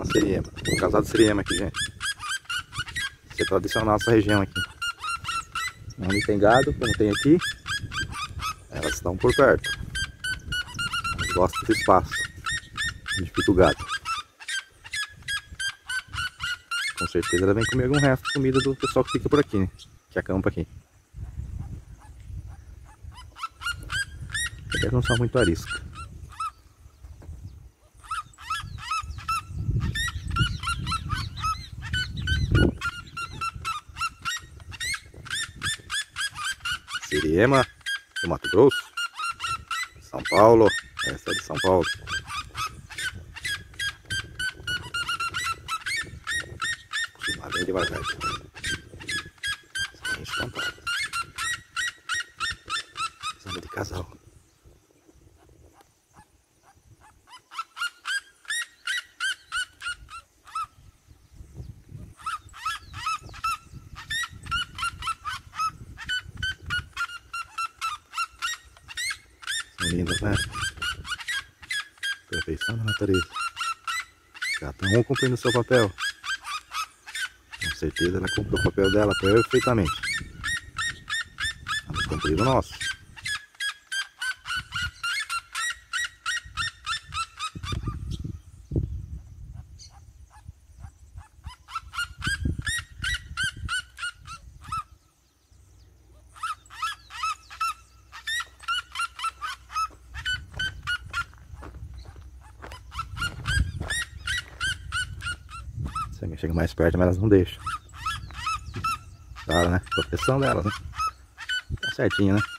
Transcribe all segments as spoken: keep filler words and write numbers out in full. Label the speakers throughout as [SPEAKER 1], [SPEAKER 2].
[SPEAKER 1] Siriema. Um casal de Siriema aqui, gente. Isso é tradicional nessa região aqui. Onde tem gado, como tem aqui, elas estão por perto. Elas gostam desse espaço onde fica o gado. Com certeza ela vem comer algum resto de comida do pessoal que fica por aqui, né? Que acampa aqui. Eles não são muito arisca. Siriema do Mato Grosso, São Paulo. Essa é de São Paulo. Vai bem devagar. Essa é espantada. Precisando de casal. São lindas, né? Perfeição da natureza. Já estão cumprindo o seu papel. Com certeza ela cumpriu o papel dela perfeitamente. Vamos cumprir o nosso. Chega mais perto, mas elas não deixam. Claro, né? Proteção delas, né? Tá certinho, né?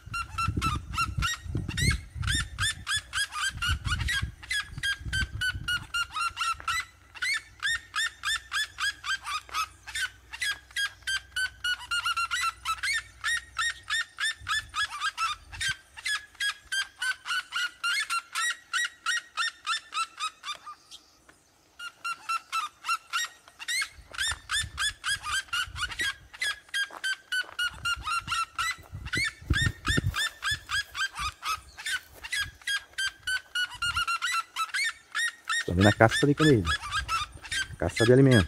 [SPEAKER 1] Estou vendo a caça de comida, caça de alimento.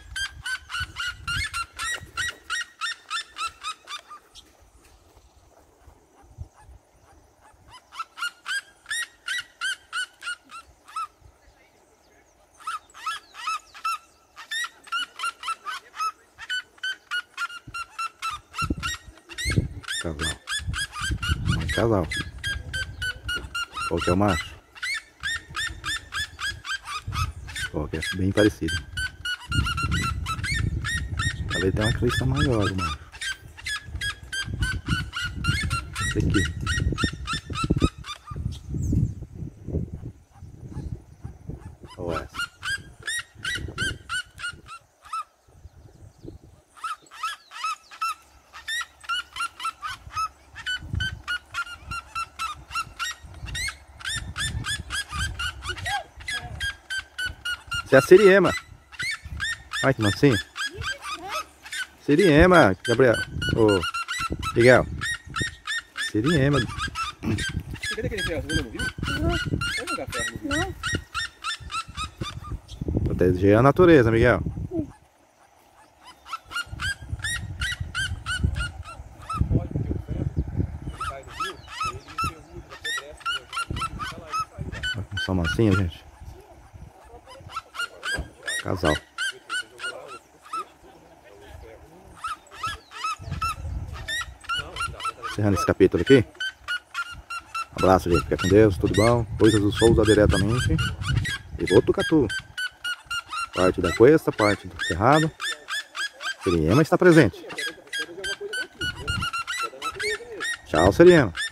[SPEAKER 1] Casal, um casal. Qual que é o macho? Ó, que é bem parecido. Talvez tenha uma crista maior, mano. Esse aqui. Ou essa. Essa é a Siriema. Olha que mansinho. Siriema, Gabriel. Ô, Miguel. Siriema.
[SPEAKER 2] Cadê aquele ferro? Você não viu? Não. Vai jogar ferro, não viu?
[SPEAKER 1] Não. Proteger a natureza, Miguel. São mansinhos, gente. Casal. Encerrando esse capítulo aqui. Abraço, gente. Fica com Deus, tudo bom. Coisas do Souza diretamente. E Botucatu. Parte da Cuesta, parte do Cerrado. Siriema está presente. Tchau, Siriema.